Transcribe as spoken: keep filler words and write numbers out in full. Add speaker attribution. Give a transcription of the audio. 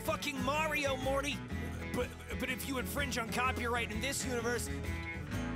Speaker 1: fucking Mario, Morty. But but if you infringe on copyright in this universe,